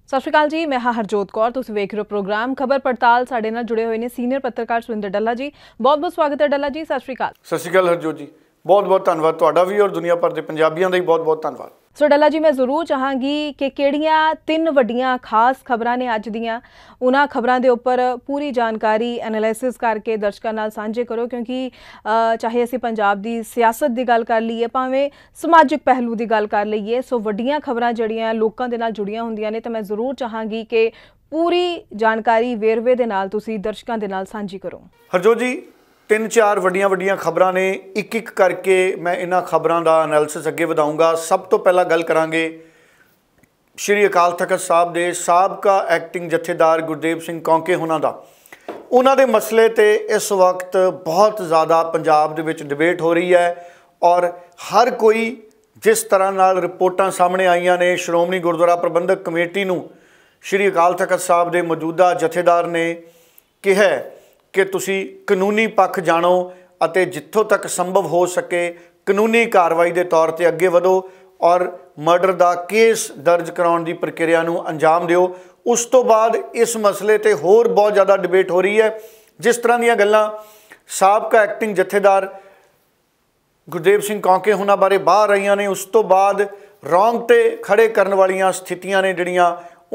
सत श्री अकाल जी, मैं हाँ हरजोत कौर। तुसीं वेख रहे हो प्रोग्राम खबर पड़ताल। साडे नाल जुड़े हुए ने सीनियर पत्रकार सुरिंदर डल्ला जी। बहुत बहुत स्वागत है डल्ला जी। सत श्री अकाल। सत श्री अकाल हरजोत जी, बहुत बहुत धन्यवाद तुहाडा भी और दुनिया भर के पंजाबियों का भी बहुत बहुत धन्यवाद। सो डल्ला जी, मैं जरूर चाहांगी कि किहड़ियां तीन वड्डियां खास खबरां ने अज दियां, उन्हां खबरां दे उपर पूरी जानकारी एनालिसिस करके दर्शकों नाल सांझे करो, क्योंकि चाहे असीं पंजाब दी सियासत दी गल कर लईए, भावें समाजिक पहलू दी गल कर लईए, सो वड्डियां खबरां जिहड़ियां लोकां दे नाल जुड़ियां हुंदियां ने, ते मैं जरूर चाहांगी कि पूरी जानकारी वेरवे दे नाल तुसीं दर्शकों दे नाल सांझी करो। हरजोत जी, तीन चार वड्डियां वड्डियां खबरां ने, एक एक करके मैं इन्हां खबरां दा एनालिसिस अगे वधाऊंगा। सब तो पहला गल करांगे श्री अकाल तख्त साहब दे साबका एक्टिंग जथेदार गुरदेव सिंह कौंके होना दा। उन्हां दे मसले ते इस वक्त बहुत ज़्यादा पंजाब दे विच डिबेट हो रही है और हर कोई जिस तरह नाल रिपोर्टां सामने आईयां ने, श्रोमणी गुरुद्वारा प्रबंधक कमेटी नूं श्री अकाल तख्त साहब दे मौजूदा जथेदार ने कहा कि तुसी कानूनी पक्ष जाणो अते जित्थों तक संभव हो सके कानूनी कार्रवाई के तौर पर अगे वधो और मर्डर का केस दर्ज कराउण की प्रक्रिया नूं अंजाम दिओ। उस तो बाद इस मसले ते होर बहुत ज़्यादा डिबेट हो रही है। जिस तरह दीयां गल्लां साबका एक्टिंग जथेदार गुरदेव सिंह कौंके होना बारे बाहर आईयां ने, उस तो बाद रोंगटे खड़े करन वालियां स्थितियां ने जिहड़ियां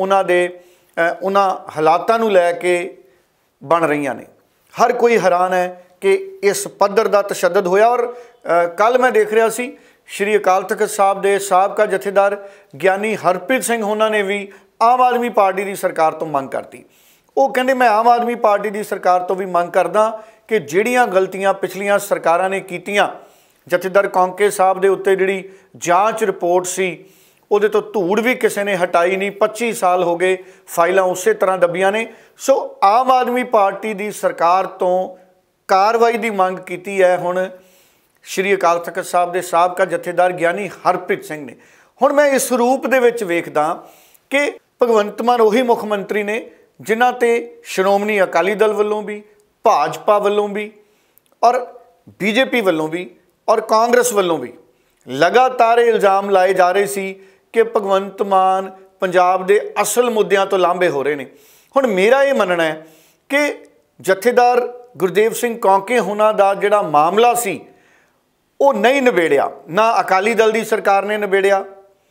उन्हां हालातां नूं लै के बन रहीआं ने। हर कोई हैरान है कि इस पद्धर का तशद्दद होया। और कल मैं देख रहा सी श्री अकाल तख्त साहब के साबका जथेदार ज्ञानी हरप्रीत सिंह होना ने भी आम आदमी पार्टी की सरकार तो मंग करती। वो कहते मैं आम आदमी पार्टी की सरकार तो भी मंग करदा कि जिहड़ियां गलतियां पिछलियां सरकारां ने कीतियां, जथेदार कौंके साहब के उत्ते जिहड़ी जांच रिपोर्ट सी उहदे तो धूड़ भी किसी ने हटाई नहीं। 25 साल हो गए, फाइलां उस तरह दबियां ने। सो आम आदमी पार्टी की सरकार तो कार्रवाई की मंग की है हुण श्री अकाल तख्त साहब के साबका जथेदार ज्ञानी हरप्रीत सिंह ने। हुण मैं इस रूप दे विच वेखदा कि भगवंत मान उही मुख मंत्री ने जिन्हां ते श्रोमणी अकाली दल वल्लों भी, भाजपा वल्लों भी और बीजेपी वल्लों भी और कांग्रेस वल्लों भी लगातार इल्ज़ाम लाए जा रहे सी कि भगवंत मान पंजाब के असल मुद्दों तो लांभे हो रहे हैं। हुण मेरा ये मनना है कि जथेदार गुरदेव सिंह कौंके होना दा जिहड़ा मामला सी वो नहीं निबेड़िया। ना अकाली दल की सरकार ने निबेड़िया,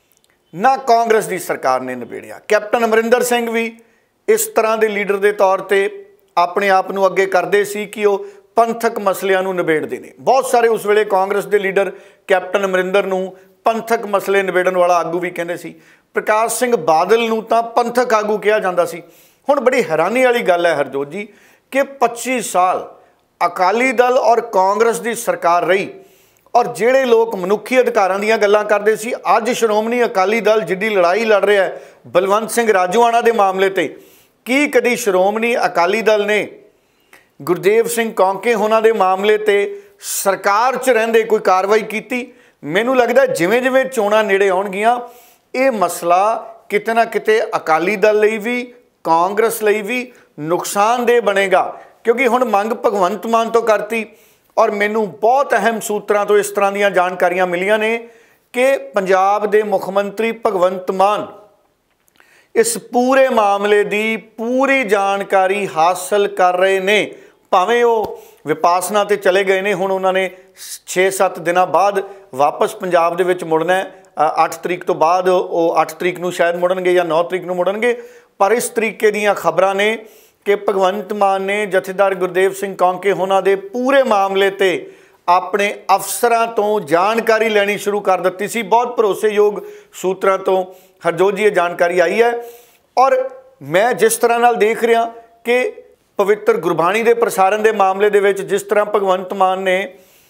ना कांग्रेस की सरकार ने निबेड़िया। कैप्टन अमरिंदर सिंह भी इस तरह के लीडर के तौर पर अपने आप नूं अगे करते सी कि वो पंथक मसलियां नूं निबेड़ते हैं। बहुत सारे उस वेले कांग्रेस के लीडर कैप्टन अमरिंदर नूं पंथक मसले निबेड़न वाला आगू भी कहते सी। प्रकाश सिंह बादल नूं तां पंथक आगू कहा जाता सी। हुण बड़ी हैरानी वाली गल है हरजोत जी कि 25 साल अकाली दल और कांग्रेस की सरकार रही और जिहड़े लोग मनुखी अधिकारां दीयां गल्लां करदे सी, अज श्रोमणी अकाली दल जिहड़ी लड़ाई लड़ रहा है बलवंत सिंह राजोआणा के मामले ते, की कदी श्रोमणी अकाली दल ने गुरदेव सिंह कौंके होना दे मामले ते सरकार च रहिंदे कोई कार्रवाई की? मैनूं लगदा जिवें जिवें चोणां नेड़े आउणगीआं ये मसला किते ना किते अकाली दल लई भी कांग्रेस लई भी नुकसानदेह बनेगा, क्योंकि हुण मंग भगवंत मान तो करती और मैनूं बहुत अहम सूत्रां तो इस तरह दीयां जानकारियां मिलियां ने कि पंजाब दे मुख मंत्री भगवंत मान इस पूरे मामले की पूरी जानकारी हासिल कर रहे ने। भावें वो विपासना ते चले गए ने, हुण उन्होंने 6-7 दिनों बाद वापस पंजाब दे विच मुड़ना है। 8 तरीक तो बाद वो 8 तरीक नूं शायद मुड़नगे या 9 तरीक नूं मुड़नगे। पर इस तरीके दीयां खबरां ने कि भगवंत मान ने जथेदार गुरदेव सिंह कौंके होना दे पूरे मामले ते अपने अफसरां तो जानकारी लैनी शुरू कर दी सी। बहुत भरोसेयोग सूत्रां तो हरजोत जी ये जानकारी आई है। और मैं जिस तरह नाल देख रहा कि पवित्र गुरबाणी के प्रसारण के मामले दे विच जिस तरह भगवंत मान ने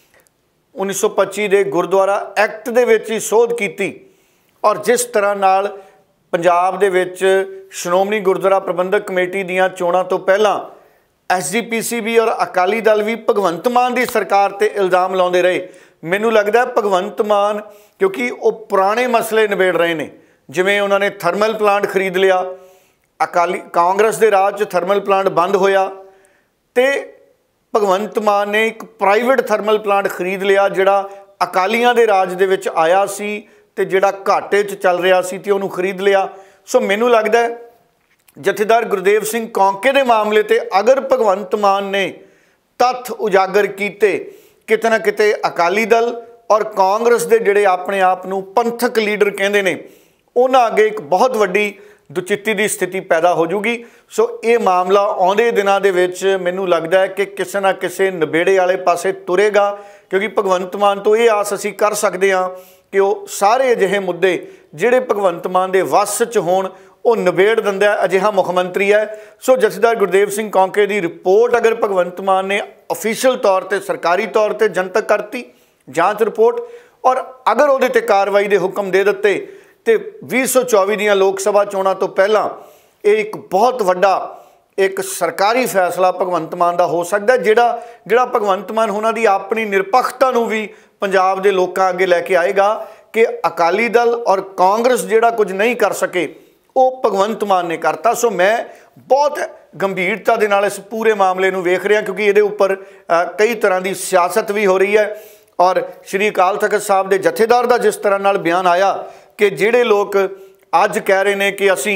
1925 के गुरुद्वारा एक्ट दे विच ही सोध की और जिस तरह नाल पंजाब दे विच श्रोमणी गुरुद्वारा प्रबंधक कमेटी दीयां चोणां तो पहला SGPC और अकाली दल भी भगवंत मान की सरकार ते इल्ज़ाम लाउंदे रहे। मैनूं लगदा भगवंत मान क्योंकि वो पुराने मसले निबेड़ रहे हैं, जिवें उन्होंने थर्मल प्लांट खरीद लिया, अकाली कांग्रेस के राज थर्मल प्लांट बंद होया ते भगवंत मान ने एक प्राइवेट थर्मल प्लांट खरीद लिया जिहड़ा अकालियां दे राज दे विच आया सी ते जिहड़ा घाटे च चल रहा सी ते उहनूं खरीद लिया। सो मैनू लगता है जथेदार गुरदेव सिंह कौंके के मामले ते अगर भगवंत मान ने तत्थ उजागर किए किते ना किते अकाली दल और कांग्रेस के जिहड़े अपने आप नूं पंथक लीडर कहंदे ने उन्हां अगे एक बहुत वड्डी दुचित्ती की स्थिति पैदा हो जूगी। सो ये मामला आउंदे दिनां दे विच मैनूं लगदा है कि किसी ना किसी नबेड़े वाले पासे तुरेगा, क्योंकि भगवंत मान तो ये आस असीं कर सकते हाँ कि वो सारे अजिहे मुद्दे जिहड़े भगवंत मान दे वस च होण वो नबेड़ दिंदा अजिहा मुख मंत्री है। सो जथेदार गुरदेव सिंह कौंके की रिपोर्ट अगर भगवंत मान ने ऑफिशियल तौर पर सरकारी तौर पर जनतक करती जांच रिपोर्ट और अगर वो कार्रवाई के हुक्म दे दिते तो 2024 दी लोक सभा चोणां तो पहला एक बहुत वड्डा एक सरकारी फैसला भगवंत मान का हो सकता है, जिहड़ा भगवंत मान उन्हां दी अपनी निरपक्षता नूं भी पंजाब दे लोकां अगे लैके आएगा कि अकाली दल और कांग्रेस जिहड़ा कुछ नहीं कर सके वो भगवंत मान ने करता। सो मैं बहुत गंभीरता दे नाल इस पूरे मामले नूं वेख रहा, क्योंकि ये उपर कई तरह की सियासत भी हो रही है और श्री अकाल तख्त साहब के जथेदार का जिस तरह नाल बयान आया कि जिहड़े लोग अज कह रहे हैं कि असी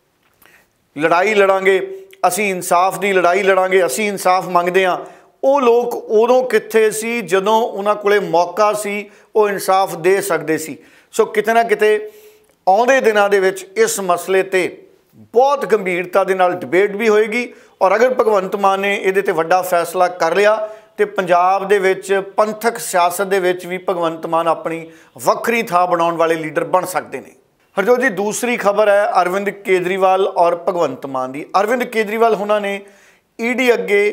लड़ाई लड़ांगे, असी इंसाफ की लड़ाई लड़ांगे, असी इंसाफ मंगते हाँ, वो लोग उदों कित्थे सी जदों उन्हां कोले मौका सी वो इंसाफ दे सकते सी। सो किते ना किते आउंदे दिनां दे विच इस मसले ते बहुत गंभीरता दे नाल डिबेट भी होएगी और अगर भगवंत मान ने इहदे ते वड्डा फैसला कर लिया तो पंजाब दे विच पंथक सियासत दे विच भी भगवंत मान अपनी वक्री थां बनाउण वाले लीडर बन सकते हैं। हरजोत जी, दूसरी खबर है अरविंद केजरीवाल और भगवंत मान की। अरविंद केजरीवाल उन्होंने ईडी अगे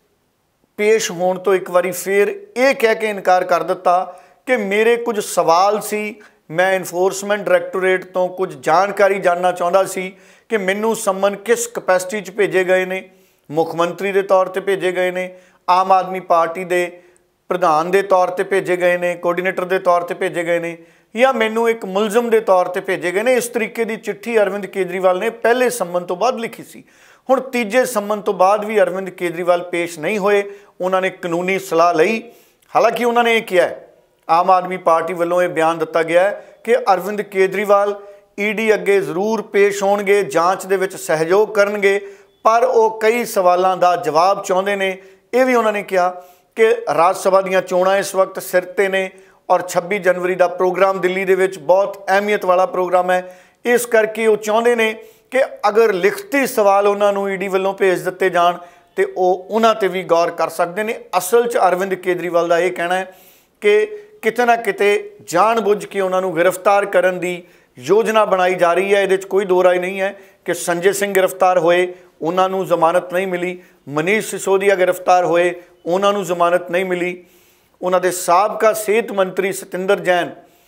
पेश होने तो एक बार फिर ये कह के इनकार कर दिता कि मेरे कुछ सवाल सी, मैं इनफोर्समेंट डायरैक्टोरेट तो कुछ जानकारी जानना चाहता सी कि मैनू सम्मन किस कैपेसिटी च भेजे गए ने, मुख मंत्री के तौर पर भेजे गए ने, आम आदमी पार्टी के प्रधान के तौर पर भेजे गए ने, कोआर्डीनेटर के तौर पर भेजे गए ने, या मैनू एक मुलजम के तौर पर भेजे गए ने। इस तरीके की चिट्ठी अरविंद केजरीवाल ने पहले सम्मन तो बाद लिखी सी। हुण तीजे सम्मन तो बाद भी अरविंद केजरीवाल पेश नहीं होए, उन्होंने कानूनी सलाह लई। हालांकि उन्होंने ये किया है, आम आदमी पार्टी वालों ये बयान दिता गया है कि अरविंद केजरीवाल ईडी अगे जरूर पेश होणगे, जांच दे विच सहयोग करनगे, पर वो कई सवालों का जवाब चाहते हैं। ये भी उन्होंने कहा कि राज सभा दीयां चोणां इस वक्त सिर ते ने और 26 जनवरी का प्रोग्राम दिल्ली दे विच बहुत अहमियत वाला प्रोग्राम है, इस करके वो चाहते हैं कि अगर लिखती सवाल उन्होंने ईडी वालों भेज दिते जाण तो उन्हां ते भी गौर कर सकते हैं। असल च अरविंद केजरीवाल का यह कहना है कि किते ना किते जानबुझ के उन्होंने गिरफ्तार करने की योजना बनाई जा रही है। ये कोई दो राय नहीं है कि संजय सिंह गिरफ्तार होए, उन्होंने जमानत नहीं मिली, मनीष सिसोदिया गिरफ्तार होए, उन्होंने जमानत नहीं मिली, उन्होंने साबका सेहत मंत्री सतिंदर जैन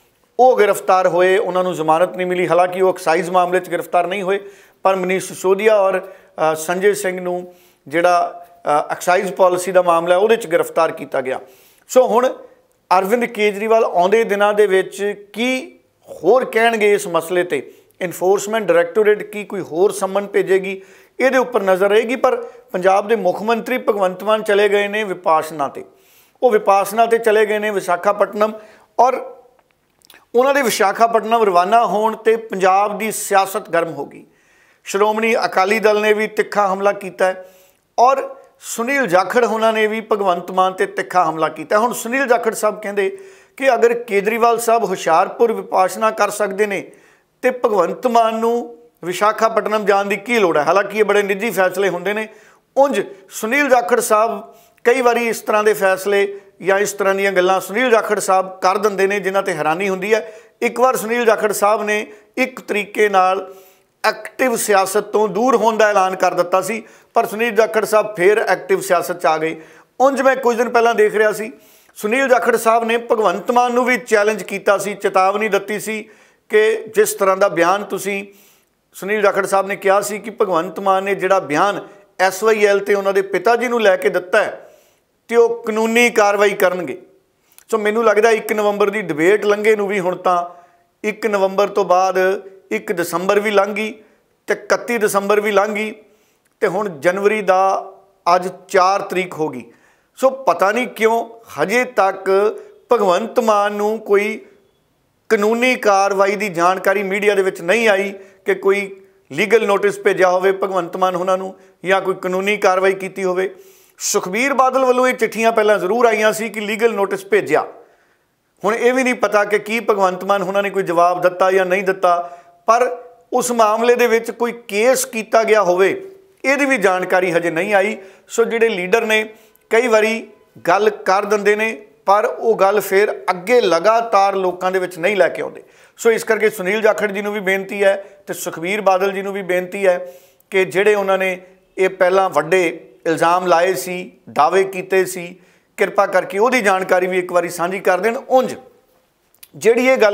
वो गिरफ्तार होए, उन्होंने जमानत नहीं मिली। हालांकि वो एक्साइज मामले गिरफ्तार नहीं होए, पर मनीष सिसोदिया और संजय सिंह नूं जिहड़ा एक्साइज पॉलिसी का मामला है वो गिरफ्तार किया गया। सो हुण अरविंद केजरीवाल आउंदे दिनां दे विच की होर कहणगे इस मसले ते, इनफोर्समेंट डायरैक्टोरेट की कोई होर सम्मन भेजेगी, ये उपर नज़र रहेगी। पर पंजाब के मुख मंत्री भगवंत मान चले गए ने विपासना ते, वो विपासना ते चले गए ने विशाखापट्टनम, और उन्होंने विशाखापट्टनम रवाना होने ते पंजाब की सियासत गर्म होगी। श्रोमणी अकाली दल ने भी तिखा हमला किया है और सुनील जाखड़ उन्होंने भी भगवंत मान ते तिखा हमला किया। हुण सुनील जाखड़ साहब कहते कि अगर केजरीवाल साहब हुशियारपुर विपासना कर सकते हैं तो भगवंत मान नूं विशाखापट्टनम जाने की की लोड़ है। हालांकि ये बड़े निजी फैसले होंदे ने, उंज सुनील जाखड़ साहब कई बारी इस तरह के फैसले या इस तरह दी गल्लां सुनील जाखड़ साहब कर दिंदे ने जिन्हां ते हैरानी हुंदी है। एक बार सुनील जाखड़ साहब ने एक तरीके नाल एक्टिव सियासत तो दूर होने का ऐलान कर दिता सी, पर सुनील जाखड़ साहब फिर एक्टिव सियासत च आ गए। उंज मैं कुछ दिन पहला देख रहा सी, सुनील जाखड़ साहब ने भगवंत मान नूं भी चैलेंज किया सी, चेतावनी दी सी कि जिस तरह का बयान तुसीं, सुनील जाखड़ साहब ने कहा सी कि भगवंत मान ने जिहड़ा बयान SYL ते उन्हां दे पिता जी नूं लैके दिता है तो वो कानूनी कार्रवाई करनगे। सो मैनू लगता 1 नवंबर की डिबेट लंघे नूं भी हुण तां 1 नवंबर तो बाद 1 दसंबर भी लंघ गई तो 31 दसंबर भी लंघ गई तो हुण जनवरी का अज 4 तरीक हो गई। सो पता नहीं क्यों हजे तक भगवंत मान कोई कानूनी कार्रवाई की जानकारी मीडिया दे विच नहीं आई कि कोई ਲੀਗਲ ਨੋਟਿਸ ਭੇਜਿਆ ਹੋਵੇ ਭਗਵੰਤ ਮਾਨ ਉਹਨਾਂ ਨੂੰ ਜਾਂ ਕੋਈ ਕਾਨੂੰਨੀ ਕਾਰਵਾਈ ਕੀਤੀ ਹੋਵੇ। ਸੁਖਬੀਰ ਬਾਦਲ ਵੱਲੋਂ ਇਹ ਚਿੱਠੀਆਂ ਪਹਿਲਾਂ ਜ਼ਰੂਰ ਆਈਆਂ ਸੀ ਕਿ ਲੀਗਲ ਨੋਟਿਸ ਭੇਜਿਆ। ਹੁਣ ਇਹ ਵੀ ਨਹੀਂ ਪਤਾ ਕਿ ਕੀ ਭਗਵੰਤ ਮਾਨ ਉਹਨਾਂ ਨੇ ਕੋਈ ਜਵਾਬ ਦਿੱਤਾ ਜਾਂ ਨਹੀਂ ਦਿੱਤਾ, ਪਰ ਉਸ ਮਾਮਲੇ ਦੇ ਵਿੱਚ ਕੋਈ ਕੇਸ ਕੀਤਾ ਗਿਆ ਹੋਵੇ ਇਹਦੀ ਵੀ ਜਾਣਕਾਰੀ ਹਜੇ ਨਹੀਂ ਆਈ। ਸੋ ਜਿਹੜੇ ਲੀਡਰ ਨੇ ਕਈ ਵਾਰੀ ਗੱਲ ਕਰ ਦਿੰਦੇ ਨੇ ਪਰ ਉਹ ਗੱਲ ਫਿਰ ਅੱਗੇ ਲਗਾਤਾਰ ਲੋਕਾਂ ਦੇ ਵਿੱਚ ਨਹੀਂ ਲੈ ਕੇ ਆਉਂਦੇ। ਸੋ ਇਸ ਕਰਕੇ ਸੁਨੀਲ ਜਾਖੜ ਜੀ ਨੂੰ ਵੀ ਬੇਨਤੀ ਹੈ ਤੇ ਸੁਖਬੀਰ ਬਾਦਲ ਜੀ ਨੂੰ ਵੀ ਬੇਨਤੀ ਹੈ ਕਿ ਜਿਹੜੇ ਉਹਨਾਂ ਨੇ ਇਹ ਪਹਿਲਾਂ ਵੱਡੇ ਇਲਜ਼ਾਮ ਲਾਏ ਸੀ, ਦਾਅਵੇ ਕੀਤੇ ਸੀ, ਕਿਰਪਾ ਕਰਕੇ ਉਹਦੀ ਜਾਣਕਾਰੀ ਵੀ ਇੱਕ ਵਾਰੀ ਸਾਂਝੀ ਕਰ ਦੇਣ। ਉਂਝ ਜਿਹੜੀ ਇਹ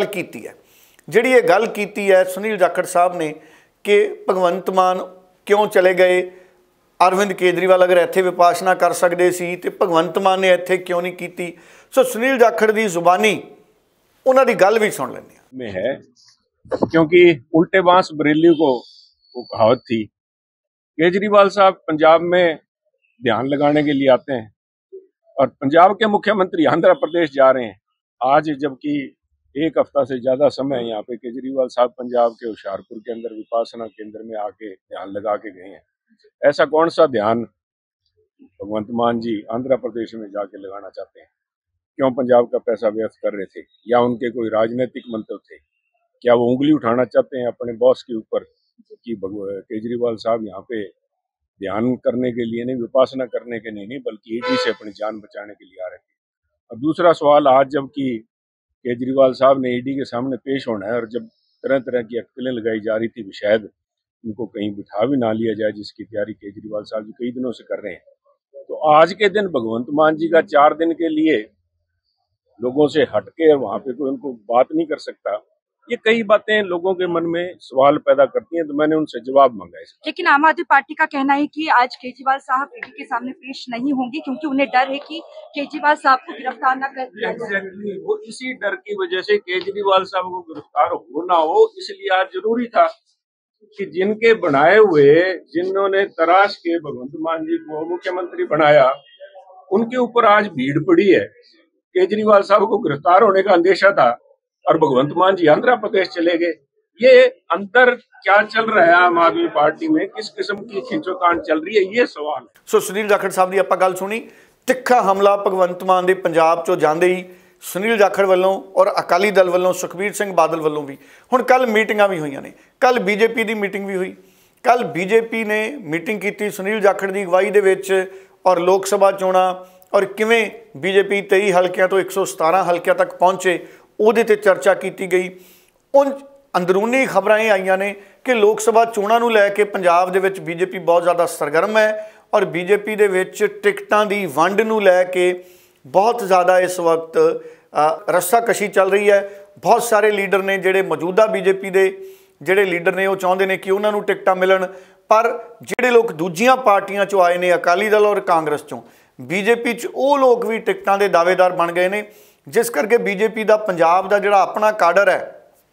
ਗੱਲ ਕੀਤੀ ਹੈ ਸੁਨੀਲ ਜਾਖੜ ਸਾਹਿਬ ਨੇ ਕਿ ਭਗਵੰਤ ਮਾਨ ਕਿਉਂ ਚਲੇ ਗਏ, ਅਰਵਿੰਦ ਕੇਜਰੀਵਾਲ ਅਗਰ ਇੱਥੇ ਵਿਪਾਸਨਾ ਕਰ ਸਕਦੇ ਸੀ ਤੇ ਭਗਵੰਤ ਮਾਨ ਨੇ ਇੱਥੇ ਕਿਉਂ ਨਹੀਂ ਕੀਤੀ। ਸੋ ਸੁਨੀਲ ਜਾਖੜ ਦੀ ਜ਼ੁਬਾਨੀ ਉਹਨਾਂ ਦੀ ਗੱਲ भी सुन लेंगे में है, क्योंकि उल्टे बांस बरेली को वो कहावत थी। केजरीवाल साहब पंजाब में ध्यान लगाने के लिए आते हैं और पंजाब के मुख्यमंत्री आंध्र प्रदेश जा रहे हैं आज, जबकि एक हफ्ता से ज्यादा समय यहाँ पे केजरीवाल साहब पंजाब के होशियारपुर के अंदर विपासना केंद्र में आके ध्यान लगा के गए हैं। ऐसा कौन सा ध्यान भगवंत मान जी आंध्र प्रदेश में जाके लगाना चाहते हैं? क्यों पंजाब का पैसा व्यर्थ कर रहे थे, या उनके कोई राजनीतिक मंत्र थे? क्या वो उंगली उठाना चाहते हैं अपने बॉस के ऊपर कि केजरीवाल साहब यहाँ पे ध्यान करने के लिए नहीं, विपासना करने के नहीं, बल्कि ईडी से अपनी जान बचाने के लिए आ रहे थे? और दूसरा सवाल, आज जबकि केजरीवाल साहब ने ईडी के सामने पेश होना है और जब तरह तरह की अटकलें लगाई जा रही थी कि शायद उनको कहीं बिठा भी ना लिया जाए, जिसकी तैयारी केजरीवाल साहब जी कई दिनों से कर रहे हैं, तो आज के दिन भगवंत मान जी का 4 दिन के लिए लोगों से हटके और वहां पे कोई उनको बात नहीं कर सकता, ये कई बातें लोगों के मन में सवाल पैदा करती हैं। तो मैंने उनसे जवाब मांगा है। लेकिन आम आदमी पार्टी का कहना है कि आज केजरीवाल साहब ईडी के सामने पेश नहीं होंगे क्योंकि उन्हें डर है कि केजरीवाल साहब को गिरफ्तार न कर दिया जाए। एग्जैक्टली, वो इसी डर की वजह से केजरीवाल साहब को गिरफ्तार हो ना हो, इसलिए आज जरूरी था कि जिनके बनाए हुए, जिन्होंने तराश के भगवंत मान जी को मुख्यमंत्री बनाया, उनके ऊपर आज भीड़ पड़ी है। केजरीवाल साहब को गिरफ्तार होने का अंदेशा था और भगवंत मान जी आंध्र प्रदेश चले गए। ये अंदर क्या चल रहा है आम आदमी पार्टी में, किस किस्म की खिंचोतान चल रही है, ये सवाल। सो सुनील जाखड़ साहब की आप गल सुनी। तिखा हमला भगवंत मान के पंजाब चो जाते ही सुनील जाखड़ वालों और अकाली दल वालों, सुखबीर सिंह बादल वालों भी। हुण कल मीटिंगां भी हुई ने, कल बीजेपी की मीटिंग भी हुई। कल बीजेपी ने मीटिंग की सुनील जाखड़ की अगवाई दे विच और लोक सभा चोणां और किवें बीजेपी 23 हल्कियां तो 117 हल्कियां तक पहुंचे, उहदे ते चर्चा की गई। उन अंदरूनी खबरां ये आईयां ने कि लोक सभा चोणां नूं लैके पंजाब दे विच बीजेपी बहुत ज़्यादा सरगर्म है और बीजेपी दे विच टिकटां दी वंड नूं लैके बहुत ज़्यादा इस वक्त रस्साकशी चल रही है। बहुत सारे लीडर ने जिहड़े मौजूदा बीजेपी दे जिहड़े लीडर ने वो चाहुंदे ने कि उन्हां नूं टिकटां मिलन, पर जिहड़े लोग दूजियां पार्टियां चों आए ने, अकाली दल और कांग्रेस चों, बीजेपी च वो लोग भी टिकटां दे दावेदार बन गए ने, जिस करके बीजेपी का पंजाब का जिहड़ा अपना काडर है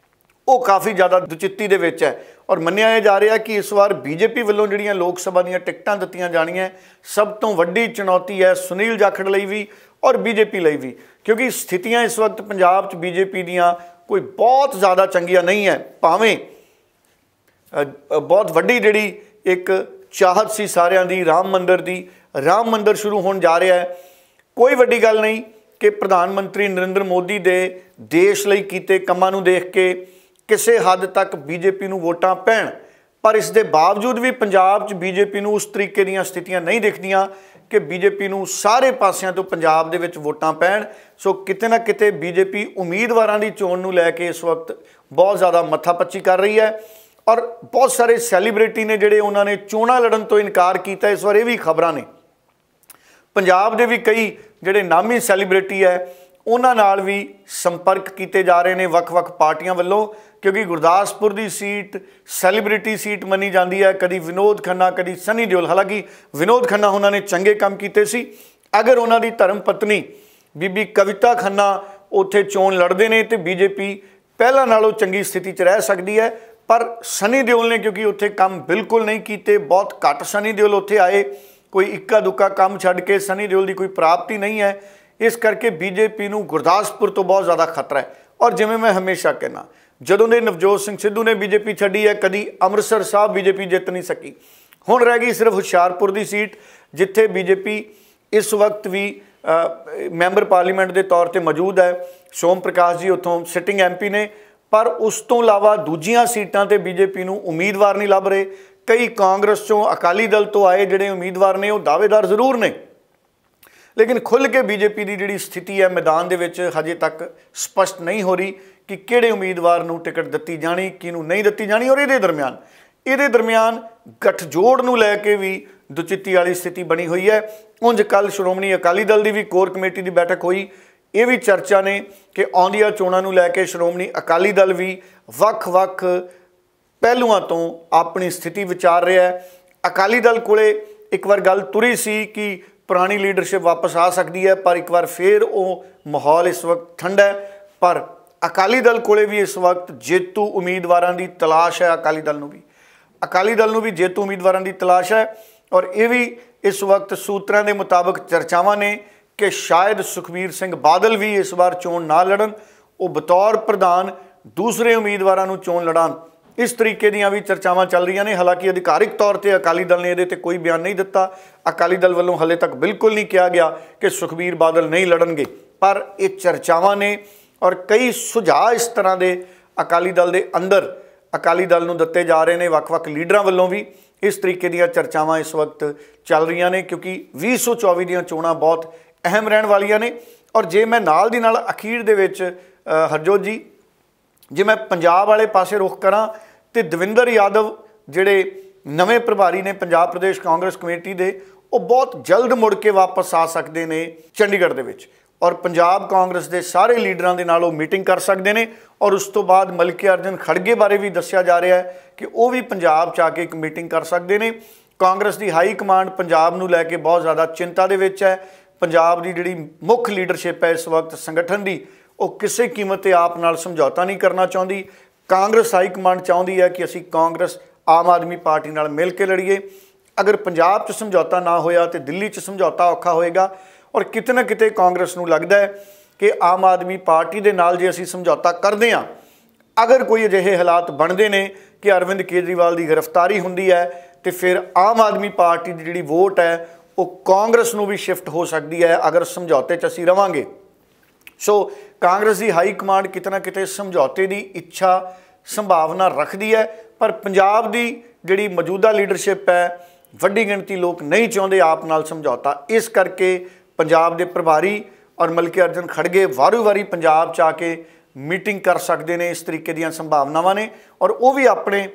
वो काफ़ी ज़्यादा दुचित्ती दे विच है। और मन्निया जा रहा है कि इस बार बीजेपी वालों जिहड़ियां लोक सभा दीयां टिकटां दित्तियां जाणियां, सब तो वड्डी चुनौती है सुनील जाखड़ लई भी और बीजेपी लई भी, क्योंकि स्थितियां इस वक्त पंजाब च बीजेपी दीयां कोई बहुत ज़्यादा चंगियां नहीं है। भावें बहुत वड्डी जिहड़ी एक चाहत सी सारियां दी राम मंदिर शुरू होने जा रहा है। कोई वड्डी गल नहीं कि प्रधानमंत्री नरेंद्र मोदी दे देश लई कीते कामां नूं देख के किसी हद तक बीजेपी नूं वोटां पैण, पर इस दे बावजूद भी पंजाब च बीजेपी नूं उस तरीके दीयां स्थितियां नहीं दिखदियां कि बीजेपी नूं सारे पासियां तो पंजाब दे विच वोटां पैण। सो किते ना किते बीजेपी उम्मीदवारां दी चोण नूं लैके इस वक्त बहुत ज़्यादा मत्थापच्ची कर रही है और बहुत सारे सैलीब्रिटी ने जिहड़े उन्होंने चोणां लड़न तो इनकार किया। इस बार ये भी खबरां ने पंजाब दे भी कई जिहड़े नामी सैलीब्रिटी है उन्हां नाल भी संपर्क किए जा रहे हैं वख-वख पार्टियां वल्लों, क्योंकि गुरदासपुर की सीट सैलीब्रिटी सीट मनी जाती है। कभी विनोद खन्ना, कभी सनी दिओल। हालांकि विनोद खन्ना उन्होंने चंगे काम किए सी। अगर उन्हों की धर्म पत्नी बीबी कविता खन्ना उत्थे चोण लड़ते हैं तो बीजेपी पहला नालों चंगी स्थिति च रह सकती है। पर सनी दिओल ने क्योंकि उत्थे काम बिल्कुल नहीं किए, बहुत घट सनी दिओल उत्थे आए, कोई इक्का दुक्का काम छड्ड के सनी दिओल की कोई प्राप्ति नहीं है। इस करके बीजेपी नूं गुरदासपुर तो बहुत ज़्यादा खतरा है। और जिवें मैं हमेशा कहना, ਜਦੋਂ ਦੇ ਨਵਜੋਤ ਸਿੰਘ ਸਿੱਧੂ ਨੇ ਬੀਜੇਪੀ ਛੱਡੀ ਹੈ, ਕਦੀ ਅੰਮ੍ਰਿਤਸਰ ਸਾਹਿਬ ਬੀਜੇਪੀ ਜਿੱਤ ਨਹੀਂ ਸਕੀ। ਹੁਣ ਰਹਿ ਗਈ ਸਿਰਫ ਹੁਸ਼ਿਆਰਪੁਰ ਦੀ ਸੀਟ, ਜਿੱਥੇ ਬੀਜੇਪੀ ਇਸ ਵਕਤ ਵੀ ਮੈਂਬਰ ਪਾਰਲੀਮੈਂਟ ਦੇ ਤੌਰ ਤੇ ਮੌਜੂਦ ਹੈ। ਸੋਮ ਪ੍ਰਕਾਸ਼ ਜੀ ਉੱਥੋਂ ਸਿਟਿੰਗ MP ਨੇ, ਪਰ ਉਸ ਤੋਂ ਇਲਾਵਾ ਦੂਜੀਆਂ ਸੀਟਾਂ ਤੇ ਬੀਜੇਪੀ ਨੂੰ ਉਮੀਦਵਾਰ ਨਹੀਂ ਲੱਭ ਰਹੇ। ਕਈ ਕਾਂਗਰਸ ਚੋਂ, ਅਕਾਲੀ ਦਲ ਤੋਂ ਆਏ ਜਿਹੜੇ ਉਮੀਦਵਾਰ ਨੇ ਉਹ ਦਾਅਵੇਦਾਰ ਜ਼ਰੂਰ ਨੇ, ਲੇਕਿਨ ਖੁੱਲ੍ਹ ਕੇ ਬੀਜੇਪੀ ਦੀ ਜਿਹੜੀ ਸਥਿਤੀ ਹੈ ਮੈਦਾਨ ਦੇ ਵਿੱਚ ਹਜੇ ਤੱਕ ਸਪਸ਼ਟ ਨਹੀਂ ਹੋ ਰਹੀ ਕਿ ਕਿਹੜੇ ਉਮੀਦਵਾਰ ਨੂੰ ਟਿਕਟ ਦਿੱਤੀ ਜਾਣੀ, ਕਿਹਨੂੰ ਨਹੀਂ ਦਿੱਤੀ ਜਾਣੀ। ਔਰ ਇਹਦੇ ਦਰਮਿਆਨ ਗੱਠਜੋੜ ਨੂੰ ਲੈ ਕੇ ਵੀ ਦੁਚਿੱਤੀ ਵਾਲੀ ਸਥਿਤੀ ਬਣੀ ਹੋਈ ਹੈ। ਉਂਝ ਕੱਲ੍ਹ ਸ਼੍ਰੋਮਣੀ ਅਕਾਲੀ ਦਲ ਦੀ ਵੀ ਕੋਰ ਕਮੇਟੀ ਦੀ ਬੈਠਕ ਹੋਈ। ਇਹ ਵੀ ਚਰਚਾ ਨੇ ਕਿ ਆਉਂਦੀਆਂ ਚੋਣਾਂ ਨੂੰ ਲੈ ਕੇ ਸ਼੍ਰੋਮਣੀ ਅਕਾਲੀ ਦਲ ਵੀ ਵੱਖ-ਵੱਖ ਪਹਿਲੂਆਂ ਤੋਂ ਆਪਣੀ ਸਥਿਤੀ ਵਿਚਾਰ ਰਿਹਾ ਹੈ। ਅਕਾਲੀ ਦਲ ਕੋਲੇ ਇੱਕ ਵਾਰ ਗੱਲ ਤੁਰੀ ਸੀ ਕਿ ਪੁਰਾਣੀ ਲੀਡਰਸ਼ਿਪ ਵਾਪਸ ਆ ਸਕਦੀ ਹੈ, ਪਰ ਇੱਕ ਵਾਰ ਫਿਰ ਉਹ ਮਾਹੌਲ ਇਸ ਵਕਤ ਠੰਡਾ ਹੈ। ਪਰ ਅਕਾਲੀ ਦਲ ਕੋਲੇ ਵੀ ਇਸ ਵਕਤ ਜੇਤੂ ਉਮੀਦਵਾਰਾਂ ਦੀ ਤਲਾਸ਼ ਹੈ। ਅਕਾਲੀ ਦਲ ਨੂੰ ਵੀ ਜੇਤੂ ਉਮੀਦਵਾਰਾਂ ਦੀ ਤਲਾਸ਼ ਹੈ। ਔਰ ਇਹ ਵੀ ਇਸ ਵਕਤ ਸੂਤਰਾਂ ਦੇ ਮੁਤਾਬਕ ਚਰਚਾਵਾਂ ਨੇ ਕਿ ਸ਼ਾਇਦ ਸੁਖਬੀਰ ਸਿੰਘ ਬਾਦਲ ਵੀ ਇਸ ਵਾਰ ਚੋਣ ਨਾ ਲੜਨ, ਉਹ ਬਤੌਰ ਪ੍ਰਧਾਨ ਦੂਸਰੇ ਉਮੀਦਵਾਰਾਂ ਨੂੰ ਚੋਣ ਲੜਾਉਣ। ਇਸ ਤਰੀਕੇ ਦੀਆਂ ਵੀ ਚਰਚਾਵਾਂ ਚੱਲ ਰਹੀਆਂ ਨੇ। ਹਾਲਾਂਕਿ ਅਧਿਕਾਰਿਕ ਤੌਰ ਤੇ ਅਕਾਲੀ ਦਲ ਨੇ ਇਹਦੇ ਤੇ ਕੋਈ ਬਿਆਨ ਨਹੀਂ ਦਿੱਤਾ। ਅਕਾਲੀ ਦਲ ਵੱਲੋਂ ਹਾਲੇ ਤੱਕ ਬਿਲਕੁਲ ਨਹੀਂ ਕਿਹਾ ਗਿਆ ਕਿ ਸੁਖਬੀਰ ਬਾਦਲ ਨਹੀਂ ਲੜਨਗੇ, ਪਰ ਇਹ ਚਰਚਾਵਾਂ ਨੇ। ਔਰ ਕਈ ਸੁਝਾਅ ਇਸ ਤਰ੍ਹਾਂ ਦੇ ਅਕਾਲੀ ਦਲ ਦੇ ਅੰਦਰ ਅਕਾਲੀ ਦਲ ਨੂੰ ਦਿੱਤੇ ਜਾ ਰਹੇ ਨੇ, ਵੱਖ-ਵੱਖ ਲੀਡਰਾਂ ਵੱਲੋਂ ਵੀ ਇਸ ਤਰੀਕੇ ਦੀਆਂ ਚਰਚਾਵਾਂ ਇਸ ਵਕਤ ਚੱਲ ਰਹੀਆਂ ਨੇ, ਕਿਉਂਕਿ 2024 ਦੀਆਂ ਚੋਣਾਂ ਬਹੁਤ ਅਹਿਮ ਰਹਿਣ ਵਾਲੀਆਂ ਨੇ। ਔਰ ਜੇ ਮੈਂ ਨਾਲ ਦੀ ਨਾਲ ਅਖੀਰ ਦੇ ਵਿੱਚ ਹਰਜੋਤ ਜੀ, ਜੇ ਮੈਂ ਪੰਜਾਬ ਵਾਲੇ ਪਾਸੇ ਰੁਖ ਕਰਾਂ ਤੇ ਦਵਿੰਦਰ ਯਾਦਵ ਜਿਹੜੇ ਨਵੇਂ ਪ੍ਰਭਾਰੀ ਨੇ ਪੰਜਾਬ ਪ੍ਰਦੇਸ਼ ਕਾਂਗਰਸ ਕਮੇਟੀ ਦੇ, ਉਹ ਬਹੁਤ ਜਲਦ ਮੁੜ ਕੇ ਵਾਪਸ ਆ ਸਕਦੇ ਨੇ ਚੰਡੀਗੜ੍ਹ ਦੇ ਵਿੱਚ। ਔਰ ਪੰਜਾਬ ਕਾਂਗਰਸ ਦੇ ਸਾਰੇ ਲੀਡਰਾਂ ਦੇ ਨਾਲ ਉਹ ਮੀਟਿੰਗ ਕਰ ਸਕਦੇ ਨੇ। ਔਰ ਉਸ ਤੋਂ ਬਾਅਦ ਮਲਕੀ ਅਰਜਨ ਖੜਗੇ ਬਾਰੇ ਵੀ ਦੱਸਿਆ ਜਾ ਰਿਹਾ ਹੈ ਕਿ ਉਹ ਵੀ ਪੰਜਾਬ 'ਚ ਆ ਕੇ ਇੱਕ ਮੀਟਿੰਗ ਕਰ ਸਕਦੇ ਨੇ। ਕਾਂਗਰਸ ਦੀ ਹਾਈ ਕਮਾਂਡ ਪੰਜਾਬ ਨੂੰ ਲੈ ਕੇ ਬਹੁਤ ਜ਼ਿਆਦਾ ਚਿੰਤਾ ਦੇ ਵਿੱਚ ਹੈ। ਪੰਜਾਬ ਦੀ ਜਿਹੜੀ ਮੁੱਖ ਲੀਡਰਸ਼ਿਪ ਹੈ ਇਸ ਵਕਤ ਸੰਗਠਨ ਦੀ, ਉਹ ਕਿਸੇ ਕੀਮਤ ਤੇ ਆਪ ਨਾਲ ਸਮਝੌਤਾ ਨਹੀਂ ਕਰਨਾ ਚਾਹੁੰਦੀ। ਕਾਂਗਰਸ ਹਾਈ ਕਮਾਂਡ ਚਾਹੁੰਦੀ ਹੈ ਕਿ ਅਸੀਂ ਕਾਂਗਰਸ ਆਮ ਆਦਮੀ ਪਾਰਟੀ ਨਾਲ ਮਿਲ ਕੇ ਲੜੀਏ। ਅਗਰ ਪੰਜਾਬ 'ਚ ਸਮਝੌਤਾ ਨਾ ਹੋਇਆ ਤੇ ਦਿੱਲੀ 'ਚ ਸਮਝੌਤਾ ਔਖਾ ਹੋਏਗਾ। ਔਰ ਕਿਤੇ ਨਾ ਕਿਤੇ ਕਾਂਗਰਸ ਨੂੰ ਲੱਗਦਾ ਹੈ ਕਿ ਆਮ ਆਦਮੀ ਪਾਰਟੀ ਦੇ ਨਾਲ ਜੇ ਅਸੀਂ ਸਮਝੌਤਾ ਕਰਦੇ ਹਾਂ, ਅਗਰ ਕੋਈ ਅਜਿਹੇ ਹਾਲਾਤ ਬਣਦੇ ਨੇ ਕਿ ਅਰਵਿੰਦ ਕੇਜਰੀਵਾਲ ਦੀ ਗ੍ਰਿਫਤਾਰੀ ਹੁੰਦੀ ਹੈ, ਤੇ ਫਿਰ ਆਮ ਆਦਮੀ ਪਾਰਟੀ ਦੀ ਜਿਹੜੀ ਵੋਟ ਹੈ ਉਹ ਕਾਂਗਰਸ ਨੂੰ ਵੀ ਸ਼ਿਫਟ ਹੋ ਸਕਦੀ ਹੈ ਅਗਰ ਸਮਝੌਤੇ 'ਚ ਅਸੀਂ ਰਵਾਂਗੇ। ਸੋ ਕਾਂਗਰਸ ਦੀ ਹਾਈ ਕਮਾਂਡ ਕਿਤੇ ਨਾ ਕਿਤੇ ਸਮਝੌਤੇ ਦੀ ਇੱਛਾ ਸੰਭਾਵਨਾ ਰੱਖਦੀ ਹੈ, ਪਰ ਪੰਜਾਬ ਦੀ ਜਿਹੜੀ ਮੌਜੂਦਾ ਲੀਡਰਸ਼ਿਪ ਹੈ, ਵੱਡੀ ਗਿਣਤੀ ਲੋਕ ਨਹੀਂ ਚਾਹੁੰਦੇ ਆਪ ਨਾਲ ਸਮਝੌਤਾ। ਇਸ ਕਰਕੇ ਪੰਜਾਬ ਦੇ ਪ੍ਰਭਾਰੀ ਔਰ ਮਲਕੀ ਅਰਜਨ ਖੜਗੇ ਵਾਰੀ-ਵਾਰੀ ਪੰਜਾਬ 'ਚ ਆ ਕੇ ਮੀਟਿੰਗ ਕਰ ਸਕਦੇ ਨੇ। ਇਸ ਤਰੀਕੇ ਦੀਆਂ ਸੰਭਾਵਨਾਵਾਂ ਨੇ। ਔਰ ਉਹ ਵੀ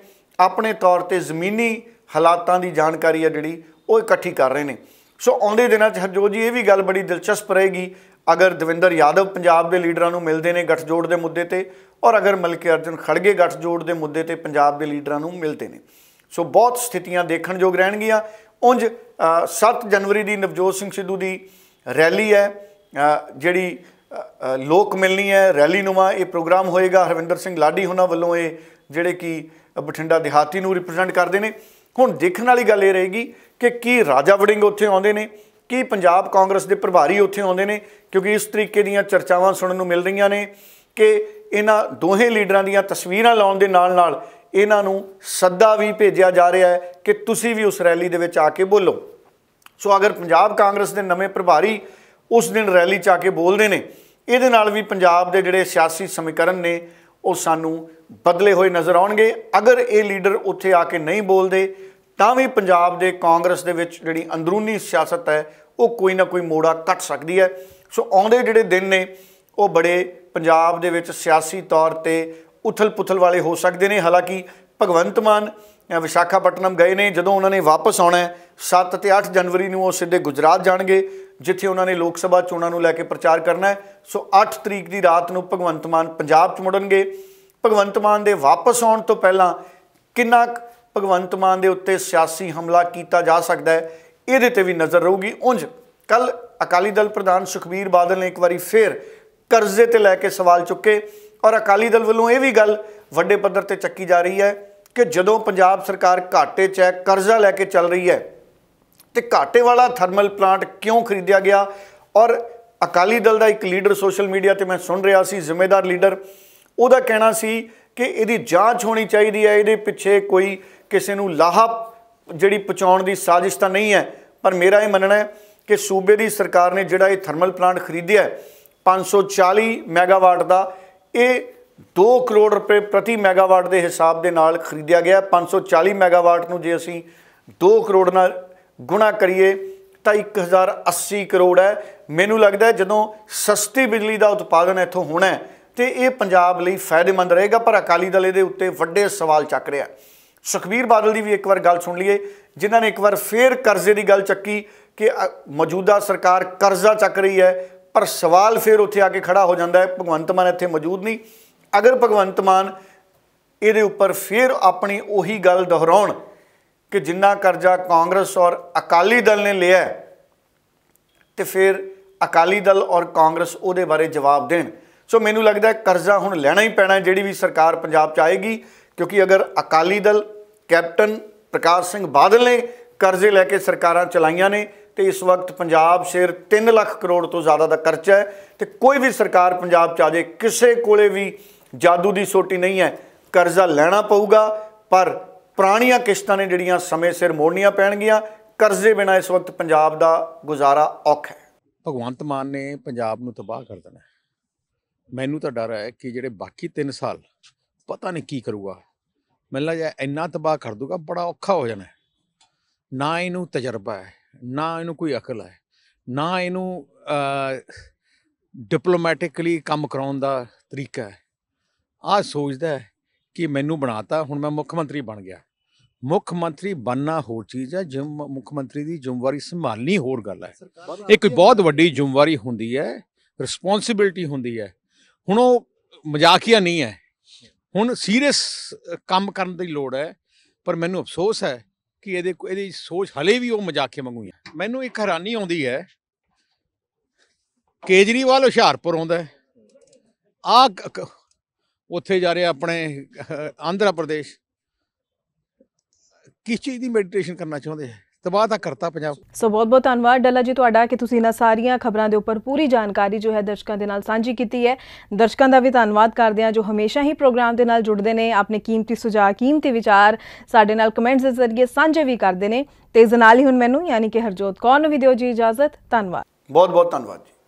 ਆਪਣੇ ਤੌਰ ਤੇ ਜ਼ਮੀਨੀ ਹਾਲਾਤਾਂ ਦੀ ਜਾਣਕਾਰੀ ਹੈ ਜਿਹੜੀ ਉਹ ਇਕੱਠੀ ਕਰ ਰਹੇ ਨੇ। ਸੋ ਆਉਂਦੇ ਦਿਨਾਂ 'ਚ ਹਰਜੋਤ ਜੀ ਇਹ ਵੀ ਗੱਲ ਬੜੀ ਦਿਲਚਸਪ ਰਹੇਗੀ ਅਗਰ ਦਵਿੰਦਰ ਯਾਦਵ ਪੰਜਾਬ ਦੇ ਲੀਡਰਾਂ ਨੂੰ ਮਿਲਦੇ ਨੇ ਗੱਠਜੋੜ ਦੇ ਮੁੱਦੇ ਤੇ, ਔਰ ਅਗਰ ਮਲਕੀ ਅਰਜਨ ਖੜਗੇ ਗੱਠਜੋੜ ਦੇ ਮੁੱਦੇ ਤੇ ਪੰਜਾਬ ਦੇ ਲੀਡਰਾਂ ਨੂੰ ਮਿਲਦੇ ਨੇ। ਸੋ ਬਹੁਤ ਸਥਿਤੀਆਂ ਦੇਖਣਯੋਗ ਰਹਿਣਗੀਆਂ। ਉਂਝ 7 ਜਨਵਰੀ ਦੀ ਨਵਜੋਤ ਸਿੰਘ ਸਿੱਧੂ ਦੀ ਰੈਲੀ ਹੈ, ਜਿਹੜੀ ਲੋਕ ਮਿਲਣੀ ਹੈ, ਰੈਲੀਨੁਮਾ ਇਹ ਪ੍ਰੋਗਰਾਮ ਹੋਏਗਾ। ਹਰਵਿੰਦਰ ਸਿੰਘ ਲਾਡੀ ਉਹਨਾਂ ਵੱਲੋਂ ਇਹ ਜਿਹੜੇ ਕਿ ਬਠਿੰਡਾ ਦਿਹਾਤੀ ਨੂੰ ਰਿਪਰੈਜ਼ੈਂਟ ਕਰਦੇ ਨੇ। ਹੁਣ ਦੇਖਣ ਵਾਲੀ ਗੱਲ ਇਹ ਰਹੇਗੀ ਕਿ ਕੀ ਰਾਜਾ ਵੜਿੰਗ ਉੱਥੇ ਆਉਂਦੇ ਨੇ, ਕੀ ਪੰਜਾਬ ਕਾਂਗਰਸ ਦੇ ਪ੍ਰਭਾਰੀ ਉੱਥੇ ਆਉਂਦੇ ਨੇ, ਕਿਉਂਕਿ ਇਸ ਤਰੀਕੇ ਦੀਆਂ ਚਰਚਾਵਾਂ ਸੁਣਨ ਨੂੰ ਮਿਲ ਰਹੀਆਂ ਨੇ ਕਿ ਇਹਨਾਂ ਦੋਹੇ ਲੀਡਰਾਂ ਦੀਆਂ ਤਸਵੀਰਾਂ ਲਾਉਣ ਦੇ ਨਾਲ ਇਹਨਾਂ ਨੂੰ ਸੱਦਾ ਵੀ ਭੇਜਿਆ ਜਾ ਰਿਹਾ ਹੈ ਕਿ ਤੁਸੀਂ ਵੀ ਉਸ ਰੈਲੀ ਦੇ ਵਿੱਚ ਆ ਕੇ ਬੋਲੋ। ਸੋ ਅਗਰ ਪੰਜਾਬ ਕਾਂਗਰਸ ਦੇ ਨਵੇਂ ਪ੍ਰਭਾਰੀ ਉਸ ਦਿਨ ਰੈਲੀ 'ਚ ਆ ਕੇ ਬੋਲਦੇ ਨੇ, ਇਹਦੇ ਨਾਲ ਵੀ ਪੰਜਾਬ ਦੇ ਜਿਹੜੇ ਸਿਆਸੀ ਸਮੀਕਰਨ ਨੇ ਉਹ ਸਾਨੂੰ ਬਦਲੇ ਹੋਏ ਨਜ਼ਰ ਆਉਣਗੇ। ਅਗਰ ਇਹ ਲੀਡਰ ਉੱਥੇ ਆ ਕੇ ਨਹੀਂ ਬੋਲਦੇ ਤਾਂ ਵੀ ਪੰਜਾਬ ਦੇ ਕਾਂਗਰਸ ਦੇ ਵਿੱਚ ਜਿਹੜੀ ਅੰਦਰੂਨੀ ਸਿਆਸਤ ਹੈ ਉਹ ਕੋਈ ਨਾ ਕੋਈ ਮੋੜਾ ਕੱਟ ਸਕਦੀ ਹੈ। ਸੋ ਆਉਂਦੇ ਜਿਹੜੇ ਦਿਨ ਨੇ ਉਹ ਬੜੇ ਪੰਜਾਬ ਦੇ ਵਿੱਚ ਸਿਆਸੀ ਤੌਰ ਤੇ ਉਥਲ ਪੁਥਲ ਵਾਲੇ ਹੋ ਸਕਦੇ ਨੇ। ਹਾਲਾਂਕਿ ਭਗਵੰਤ ਮਾਨ ਵਿਸ਼ਾਖਾਪਟਨਮ ਗਏ ਨੇ। ਜਦੋਂ ਉਹਨਾਂ ਨੇ ਵਾਪਸ ਆਉਣਾ 7 ਤੇ 8 ਜਨਵਰੀ ਨੂੰ ਉਹ ਸਿੱਧੇ ਗੁਜਰਾਤ ਜਾਣਗੇ, ਜਿੱਥੇ ਉਹਨਾਂ ਨੇ ਲੋਕ ਸਭਾ ਚੋਣਾਂ ਨੂੰ ਲੈ ਕੇ ਪ੍ਰਚਾਰ ਕਰਨਾ ਹੈ। ਸੋ 8 ਤਰੀਕ ਦੀ ਰਾਤ ਨੂੰ ਭਗਵੰਤ ਮਾਨ ਪੰਜਾਬ 'ਚ ਮੁੜਨਗੇ। ਭਗਵੰਤ ਮਾਨ ਦੇ ਵਾਪਸ ਆਉਣ ਤੋਂ ਪਹਿਲਾਂ ਕਿੰਨਾ ਭਗਵੰਤ ਮਾਨ ਦੇ ਉੱਤੇ ਸਿਆਸੀ ਹਮਲਾ ਕੀਤਾ ਜਾ ਸਕਦਾ ਹੈ, ਇਹਦੇ ਤੇ ਵੀ ਨਜ਼ਰ ਰਹੂਗੀ। ਉਂਝ ਕੱਲ ਅਕਾਲੀ ਦਲ ਪ੍ਰਧਾਨ ਸੁਖਬੀਰ ਬਾਦਲ ਨੇ ਇੱਕ ਵਾਰੀ ਫਿਰ ਕਰਜ਼ੇ ਤੇ ਲੈ ਕੇ ਸਵਾਲ ਚੁੱਕੇ, ਔਰ ਅਕਾਲੀ ਦਲ ਵੱਲੋਂ ਇਹ ਵੀ ਗੱਲ ਵੱਡੇ ਪੱਧਰ ਤੇ ਚੱਕੀ ਜਾ ਰਹੀ ਹੈ ਕਿ ਜਦੋਂ ਪੰਜਾਬ ਸਰਕਾਰ ਘਾਟੇ 'ਚ ਹੈ, ਕਰਜ਼ਾ ਲੈ ਕੇ ਚੱਲ ਰਹੀ ਹੈ, ਤੇ ਘਾਟੇ ਵਾਲਾ ਥਰਮਲ ਪਲਾਂਟ ਕਿਉਂ ਖਰੀਦਿਆ ਗਿਆ। ਔਰ ਅਕਾਲੀ ਦਲ ਦਾ ਇੱਕ ਲੀਡਰ ਸੋਸ਼ਲ ਮੀਡੀਆ ਤੇ ਮੈਂ ਸੁਣ ਰਿਹਾ ਸੀ, ਜ਼ਿੰਮੇਦਾਰ ਲੀਡਰ, ਉਹਦਾ ਕਹਿਣਾ ਸੀ कि इहदी जांच होनी चाहिए है, इहदे पिछे कोई किसी नूं लाहा जिहड़ी पहुँचाउण दी साजिश तां नहीं है। पर मेरा ये मनना है कि सूबे की सरकार ने जिहड़ा ये थर्मल प्लांट खरीदिया 540 मैगावाट का, ये 2 करोड़ रुपए प्रति मैगावाट के हिसाब के नाल खरीदिया गया। 540 मैगावाट नूं जे असीं 2 करोड़ नाल गुणा करिए तो 1080 करोड़ है। मैनूं लगदा है जदों सस्ती बिजली का उत्पादन इत्थों होना है तो ये पंजाब लई फायदेमंद रहेगा। पर अकाली दल इहदे उत्ते वड्डे सवाल चक रहा है। सुखबीर बादल की भी एक बार गल सुन लीए, जिन्होंने एक बार फिर कर्जे की गल चक्की कि मौजूदा सरकार कर्जा चक रही है, पर सवाल फिर उत्थे आके खड़ा हो जाता है। भगवंत मान इत्थे मौजूद नहीं। अगर भगवंत मान ये उपर फिर अपनी उही गल दोहराउण कि जिन्ना कर्जा कांग्रेस और अकाली दल ने लिया है, तो फिर अकाली दल और कांग्रेस उहदे बारे जवाब देण। सो मैनूं लगदा है कर्जा हुण लैना ही पैना है जिहड़ी भी सरकार पंजाब च आएगी, क्योंकि अगर अकाली दल कैप्टन प्रकाश सिंह बादल ने कर्जे लैके सरकारां चलाइयां ने तो इस वक्त पंजाब सिर 3 लाख करोड़ तो ज़्यादा का खर्चा है। तो कोई भी सरकार पंजाब च आ जाए, किसी कोले भी जादू की सोटी नहीं है, कर्जा लैना पऊगा। पर पुरानियां किश्तां ने जिहड़ियां समय सिर मोड़नियां पैणगियां। कर्जे बिना इस वक्त पंजाब का गुजारा औखा है। भगवंत मान ने पंजाब नूं तबाह कर देना। मैनू तो डर है कि जिहड़े बाकी 3 साल पता नहीं की करूगा, मैनूं लगदा इन्ना तबाह कर दूगा, बड़ा औखा हो जाना है। ना इनू तजर्बा है, ना इनू कोई अकल है, ना इनू डिप्लोमैटिकली काम कराउण दा तरीका है। आ सोचदा है कि मैनू बनाता हुण मैं मुख मंत्री बन गया। मुख मंत्री बनना होर चीज़ है, मुख मंत्री की जिम्मेवारी संभालनी होर गल है। एक बहुत वड्डी जिम्मेवारी हुंदी है, रिस्पोंसिबिलिटी हुंदी है। हुण वो मजाकिया नहीं है, हुण सीरीयस काम करन दी लोड़ है। पर मैनू अफसोस है कि ਇਹਦੀ सोच हले भी वो मजाकिया वांगू है। मैनू एक हैरानी आउंदी है, केजरीवाल हुशियारपुर आउंदा है, आ उत्थे जा रहे अपने आंध्र प्रदेश, किस चीज़ की मैਡੀਟੇਸ਼ਨ करना चाहते हैं। तबाह तो करता पंजाब। सो बहुत बहुत धन्यवाद डल्ला जी तुहाडा कि तुसीं इन्हां सारियां खबरां दे उपर पूरी जानकारी जो है दर्शकों के नाल सांझी कीती है। दर्शकों का भी धन्यवाद करदे हां जो हमेशा ही प्रोग्राम के नाल जुड़दे ने, अपने कीमती सुझाव कीमती विचार साडे नाल कमेंट्स के जरिए सांझे भी करदे ने। ते इस नाल ही हुण मैनूं यानी कि हरजोत कौर नूं भी दिओ जी इजाजत। धन्यवाद, बहुत बहुत धन्यवाद जी।